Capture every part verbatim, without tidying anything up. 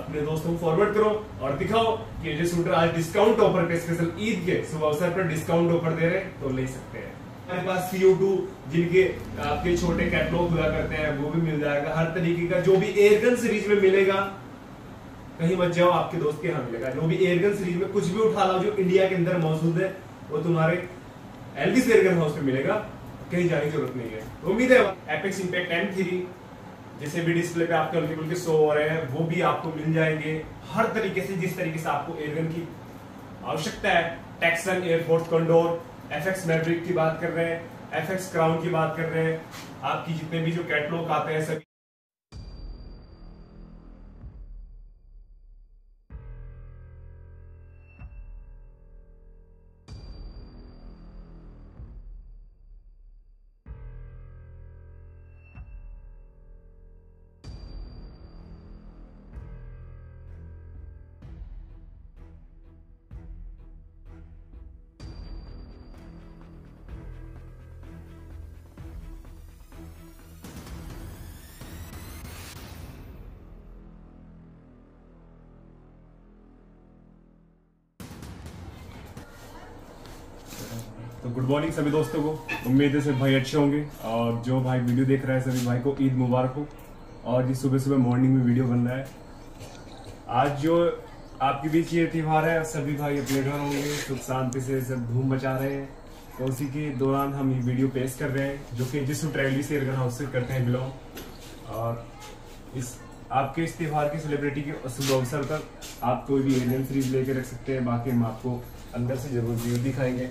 अपने दोस्तों को फॉरवर्ड करो और दिखाओ कि ये सूटर आज डिस्काउंट ऑफर पे स्पेशल ईद के शुभ अवसर पर डिस्काउंट ऑफर दे रहे हैं तो ले सकते हैं। हमारे पास सी ओ टू जिनके आपके छोटे कैटलॉग हुआ करते हैं वो भी मिल जाएगा। हर तरीके का जो भी एयरगन सीरीज में मिलेगा, कहीं मत जाओ, आपके दोस्त के यहाँ मिलेगा। जो भी एयरगन सीरीज में कुछ भी उठा लो जो इंडिया के अंदर मौजूद है वो तुम्हारे एलविस एयरगन हाउस में मिलेगा, कहीं जाने की जरूरत नहीं है। तो उम्मीद है एपेक्स इम्पैक्ट एम थ्री जैसे भी डिस्प्ले पे आपके हल्के फुल्के शो हो रहे हैं वो भी आपको मिल जाएंगे। हर तरीके से जिस तरीके से आपको एयरगन की आवश्यकता है, Texan, Airforce Condor, FX Maverick की बात कर रहे हैं, एफएक्स क्राउन की बात कर रहे हैं, आपकी जितने भी जो कैटलॉग आते हैं सभी तो गुड मॉर्निंग सभी दोस्तों को। उम्मीद है सब भाई अच्छे होंगे और जो भाई वीडियो देख रहा है सभी भाई को ईद मुबारक हो। और ये सुबह सुबह मॉर्निंग में वीडियो बन रहा है। आज जो आपके बीच ये त्योहार है, सभी भाई अपने घर होंगे, सुख शांति से सब धूम मचा रहे हैं। तो उसी के दौरान हम ये वीडियो पेश कर रहे हैं जो कि जिस ट्रेवलिस एयरगन हाउस से करते हैं बिलोंग। और इस आपके इस त्योहार के सेलिब्रिटी के शुभ अवसर पर आप कोई भी एयरगन सीरीज लेके रख सकते हैं। बाकी हम आपको अंदर से जरूर व्यू दिखाएंगे।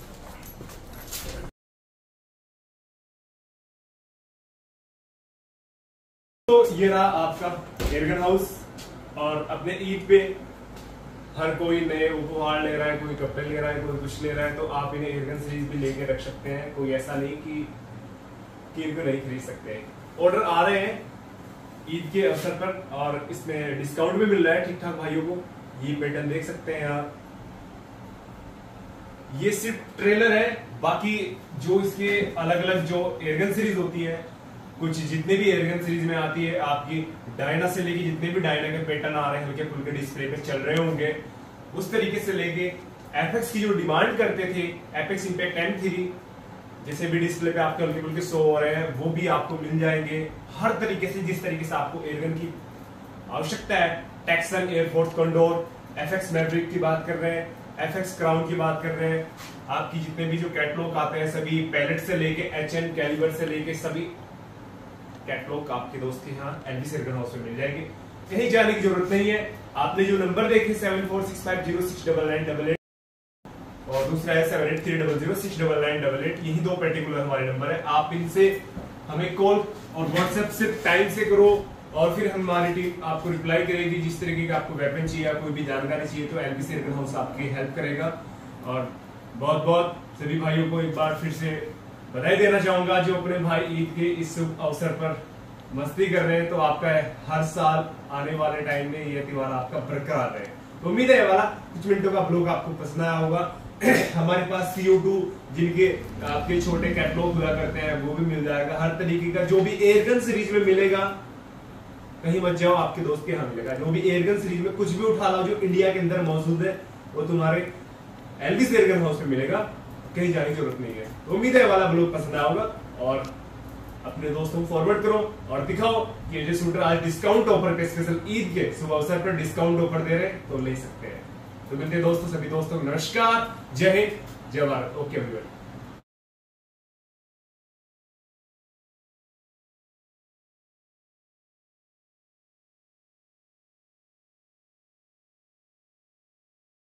तो ये रहा आपका एयरगन हाउस। और अपने ईद पे हर कोई नए उपहार ले रहा है, कोई कपड़े ले रहा है, कोई कुछ ले रहा है, तो आप इन्हें एयरगन सीरीज भी लेके रख सकते हैं। कोई ऐसा नहीं कि, कि इनको नहीं खरीद सकते। ऑर्डर आ रहे हैं ईद के अवसर पर और इसमें डिस्काउंट भी मिल रहा है ठीक ठाक भाइयों को। ये पैटर्न देख सकते हैं आप। ये सिर्फ ट्रेलर है, बाकी जो इसके अलग अलग जो एयरगन सीरीज होती है, कुछ जितने भी एयरगन सीरीज में आती है, आपकी डायना से लेके जितने भी डायना के पैटर्न आ रहे हैं हल्के फुल्के डिस्प्ले पे चल रहे होंगे, उस तरीके से लेके एपेक्स की जो डिमांड करते थे, एपेक्स इम्पैक्ट एम थ्री जैसे भी डिस्प्ले पे आपके हल्के फुल्के शो हो रहे हैं वो भी आपको मिल जाएंगे। हर तरीके से जिस तरीके से आपको एयरगन की आवश्यकता है, Texan, Airforce Condor, FX Maverick की बात कर रहे हैं, एफएक्स क्राउन की बात कर रहे हैं, आपकी जितने भी जो कैटलॉग आते हैं सभी पैलेट से लेके एच एन कैलिबर से लेके सभी कैटलॉग आपके दोस्त के यहाँ एलविस एयरगन हाउस में मिल जाएंगे। कहीं जाने की जरूरत नहीं है। आपने जो नंबर देखे seven four six five zero six double nine double eight और दूसरा है seven eight three double zero six double nine double eight, यही दो पर्टिकुलर हमारे नंबर है। आप इनसे हमें कॉल और व्हाट्सएप से टाइम से करो और फिर हमारी टीम आपको रिप्लाई करेगी। जिस तरीके का आपको वेपन चाहिए या कोई भी जानकारी चाहिए तो एलविस एयरगन हाउस आपकी हेल्प करेगा। और बहुत बहुत सभी भाइयों को एक बार फिर से बधाई देना चाहूंगा जो अपने भाई ईद के इस शुभ अवसर पर मस्ती कर रहे हैं। तो आपका हर साल आने वाले टाइम में यह त्योहार आपका बरकरार रहे। तो उम्मीद है ये वाला कुछ मिनटों का ब्लॉग आपको पसंद आया होगा। हमारे पास सी ओ टू जिनके आपके छोटे कैटलॉग हुआ करते हैं वो भी मिल जाएगा। हर तरीके का जो भी एयरगन सीरीज में मिलेगा, कहीं मत जाओ, आपके दोस्त के यहाँ मिलेगा। जो भी एयरगन सीरीज में कुछ भी उठा लो जो इंडिया के अंदर मौजूद है वो तुम्हारे एलविस एयरगन हाउस में मिलेगा, कहीं जाने की जरूरत नहीं है। तो उम्मीद है वाला ब्लॉग पसंद आया होगा और अपने दोस्तों को फॉरवर्ड करो और दिखाओ कि ये सूटर आज डिस्काउंट ऑफर पे स्पेशल ईद के शुभ अवसर पर डिस्काउंट ऑफर दे रहे हैं तो ले सकते हैं। तो मिलते हैं दोस्तों, सभी दोस्तों को नमस्कार, जय हिंद, जय भारत। Okay everyone.